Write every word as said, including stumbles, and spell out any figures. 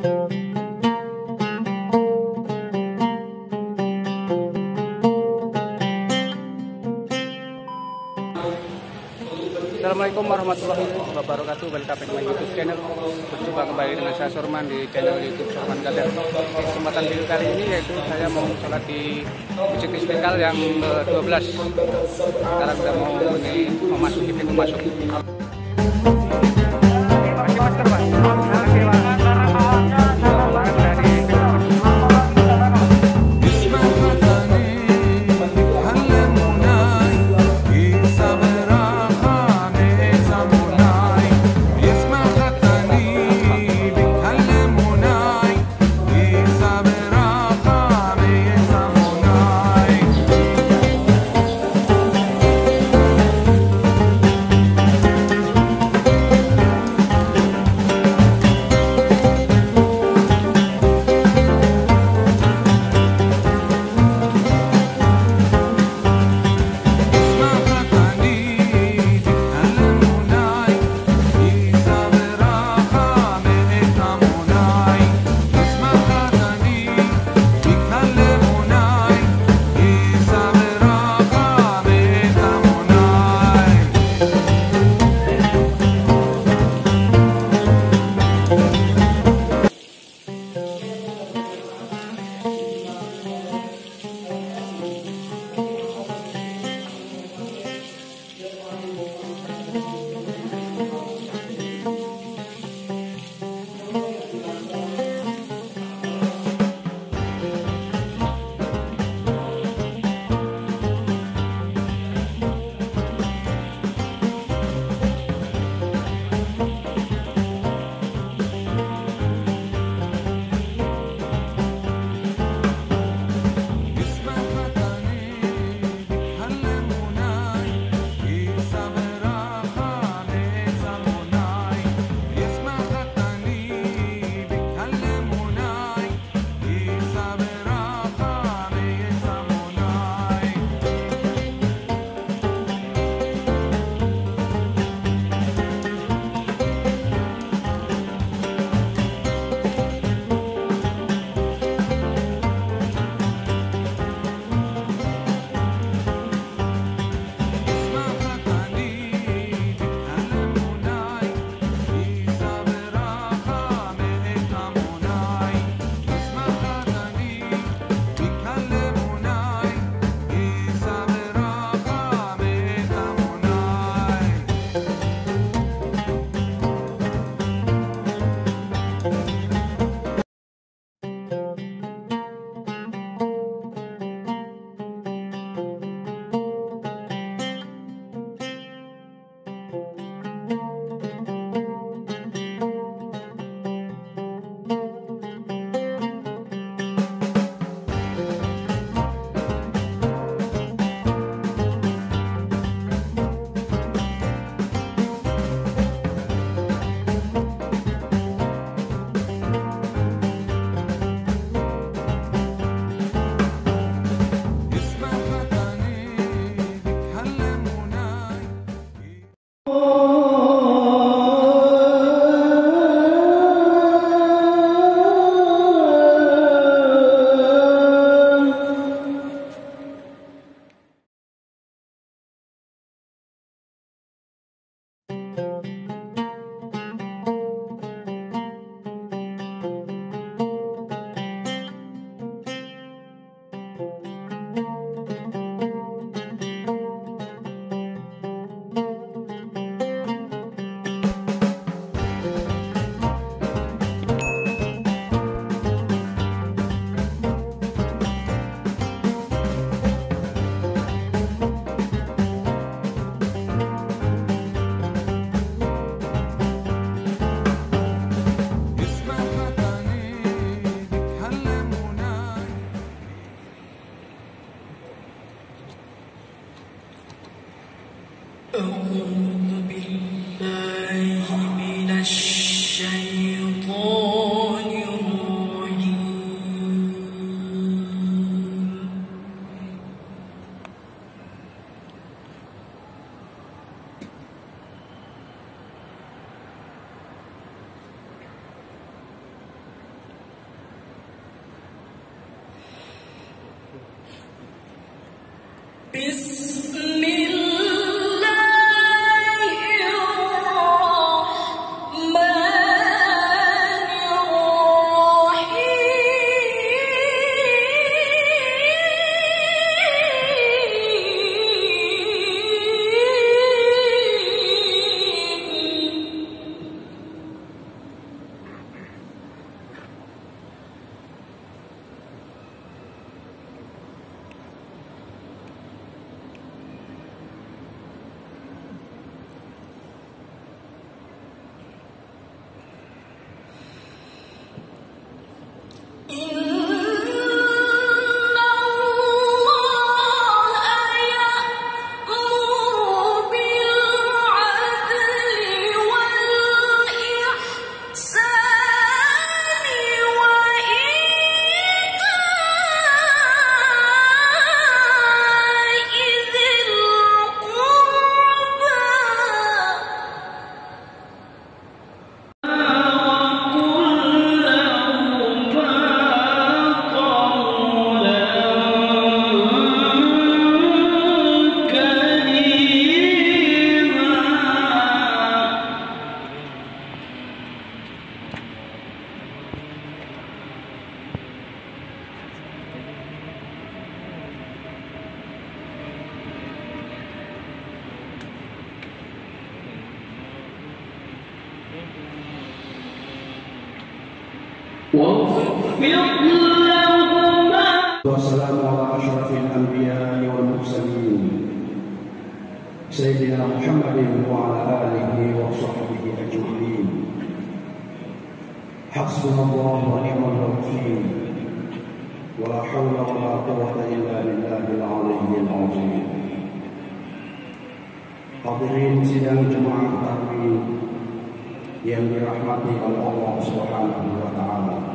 Assalamualaikum warahmatullahi wabarakatuh. Welcome back to my YouTube channel. Berjumpa kembali dengan saya Surman di channel YouTube Surman Galer. Kesempatan video kali ini yaitu saya mau sholat di Masjid Istiqlal yang ke dua belas. Sekarang kita mau ini memasuki pintu masuk. Masih masker, Pak. والسلام على أشرف الأنبياء والمرسلين سيدنا محمد وعلى آله وصحبه أجمعين. حسبنا الله ونعم الوكيل ولا حول ولا قوة إلا بالله العلي العظيم. Hadirin sidang jemaah tarawih yang dirahmati oleh Allah Subhanahu wa taala.